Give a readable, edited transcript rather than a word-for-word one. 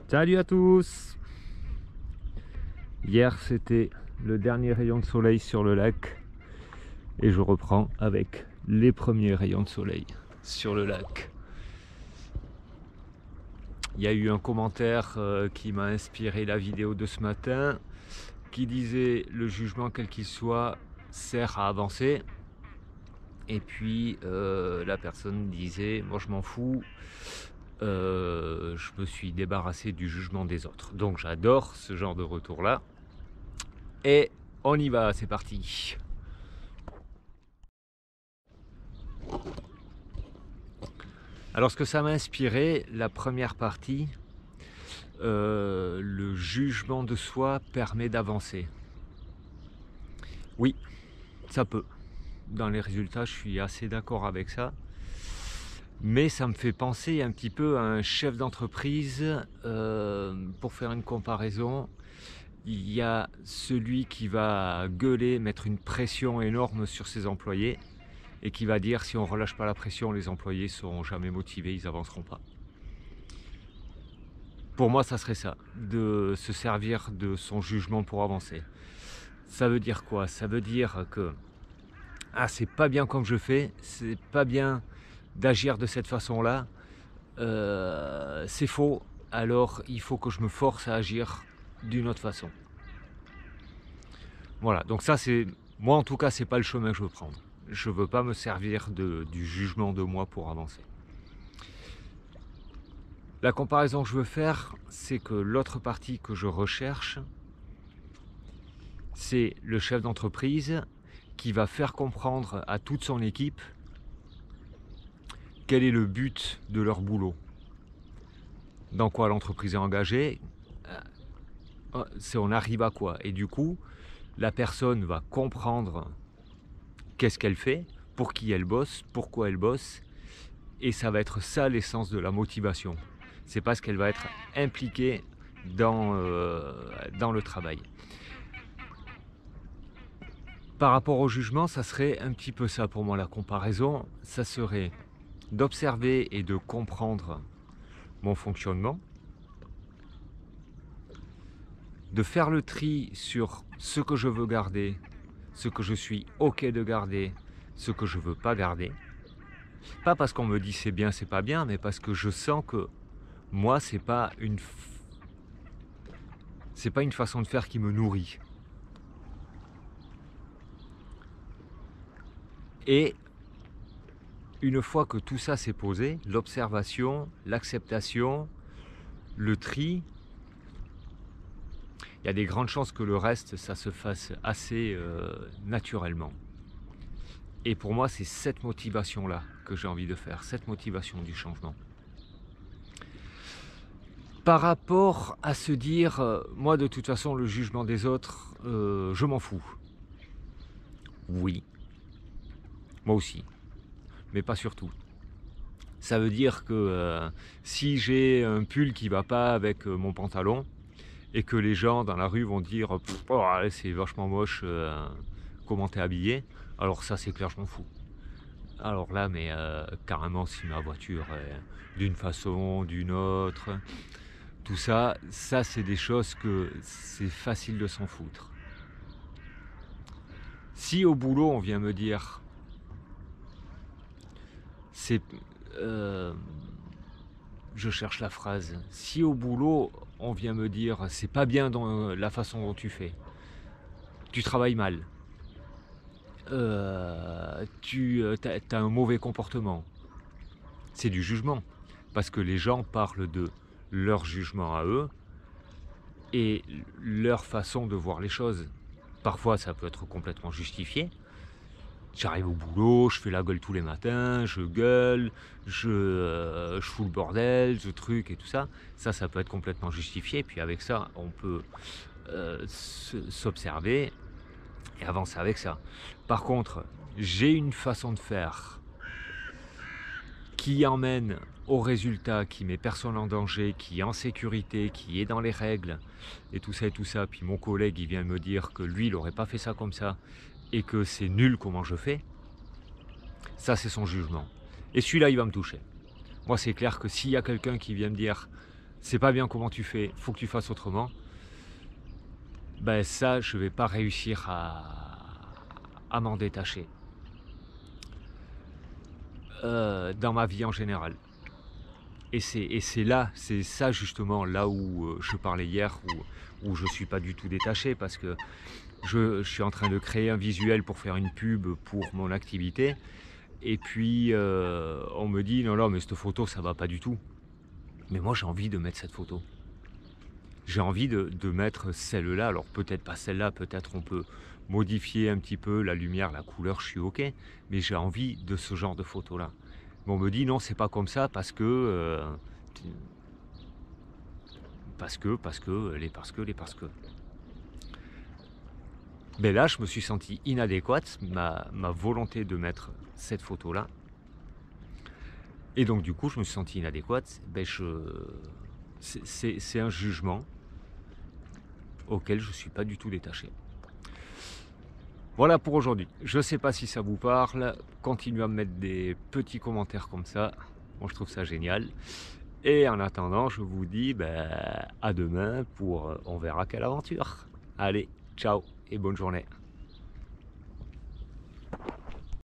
Salut à tous! Hier c'était le dernier rayon de soleil sur le lac et je reprends avec les premiers rayons de soleil sur le lac. Il y a eu un commentaire qui m'a inspiré la vidéo de ce matin qui disait le jugement quel qu'il soit sert à avancer, et puis la personne disait moi je m'en fous, je me suis débarrassé du jugement des autres. Donc j'adore ce genre de retour là et on y va, c'est parti. Alors ce que ça m'a inspiré, la première partie, le jugement de soi permet d'avancer. Oui, ça peut. Dans les résultats, je suis assez d'accord avec ça. Mais ça me fait penser un petit peu à un chef d'entreprise. Pour faire une comparaison, il y a celui qui va gueuler, mettre une pression énorme sur ses employés et qui va dire si on ne relâche pas la pression, les employés ne seront jamais motivés, ils n'avanceront pas. Pour moi, ça serait ça, de se servir de son jugement pour avancer. Ça veut dire quoi? Ça veut dire que c'est pas bien comme je fais, c'est pas bien d'agir de cette façon-là, c'est faux, alors il faut que je me force à agir d'une autre façon. Voilà, donc ça c'est, moi en tout cas, c'est pas le chemin que je veux prendre. Je veux pas me servir du jugement de moi pour avancer. La comparaison que je veux faire, c'est que l'autre partie que je recherche, c'est le chef d'entreprise qui va faire comprendre à toute son équipe quel est le but de leur boulot, dans quoi l'entreprise est engagée, c'est on arrive à quoi. Et du coup, la personne va comprendre qu'est-ce qu'elle fait, pour qui elle bosse, pourquoi elle bosse, et ça va être ça l'essence de la motivation. C'est parce qu'elle va être impliquée dans le travail. Par rapport au jugement, ça serait un petit peu ça pour moi la comparaison, ça serait d'observer et de comprendre mon fonctionnement, de faire le tri sur ce que je veux garder, ce que je suis ok de garder, ce que je veux pas garder. Pas parce qu'on me dit c'est bien, c'est pas bien, mais parce que je sens que moi c'est pas une façon de faire qui me nourrit. Et une fois que tout ça s'est posé, l'observation, l'acceptation, le tri, il y a des grandes chances que le reste, ça se fasse assez naturellement. Et pour moi, c'est cette motivation-là que j'ai envie de faire, cette motivation du changement. Par rapport à se dire, moi de toute façon, le jugement des autres, je m'en fous. Oui, moi aussi, mais pas surtout. Ça veut dire que si j'ai un pull qui va pas avec mon pantalon, et que les gens dans la rue vont dire oh, c'est vachement moche comment t'es habillé, alors ça c'est clair, je m'en fous. Alors là, mais carrément, si ma voiture est d'une façon, d'une autre, tout ça, c'est des choses que c'est facile de s'en foutre. Si au boulot on vient me dire je cherche la phrase, si au boulot on vient me dire c'est pas bien dans la façon dont tu fais, tu travailles mal, t'as un mauvais comportement, c'est du jugement, parce que les gens parlent de leur jugement à eux et leur façon de voir les choses. Parfois ça peut être complètement justifié. J'arrive au boulot, je fais la gueule tous les matins, je gueule, je fous le bordel, je truc et tout ça. Ça peut être complètement justifié. Puis avec ça, on peut s'observer et avancer avec ça. Par contre, j'ai une façon de faire qui emmène au résultat, qui met personne en danger, qui est en sécurité, qui est dans les règles et tout ça. Puis mon collègue, il vient me dire que lui, il n'aurait pas fait ça comme ça et que c'est nul comment je fais, ça c'est son jugement. Et celui-là, il va me toucher. Moi, c'est clair que s'il y a quelqu'un qui vient me dire c'est pas bien comment tu fais, faut que tu fasses autrement, ben ça, je vais pas réussir à m'en détacher. Dans ma vie en général. Et c'est là, c'est ça justement, là où je parlais hier, où je suis pas du tout détaché, parce que je suis en train de créer un visuel pour faire une pub pour mon activité, et puis on me dit non, non, mais cette photo, ça va pas du tout. Mais moi, j'ai envie de mettre cette photo. J'ai envie de mettre celle-là, alors peut-être pas celle-là, peut-être on peut modifier un petit peu la lumière, la couleur, je suis ok, mais j'ai envie de ce genre de photo-là. Mais on me dit non, c'est pas comme ça parce que, parce que. Mais là, je me suis senti inadéquate, ma volonté de mettre cette photo-là. Et donc du coup, je me suis senti inadéquate. Ben, c'est un jugement auquel je ne suis pas du tout détaché. Voilà pour aujourd'hui. Je ne sais pas si ça vous parle. Continuez à me mettre des petits commentaires comme ça. Moi, je trouve ça génial. Et en attendant, je vous dis à demain pour on verra quelle aventure. Allez, ciao et bonne journée.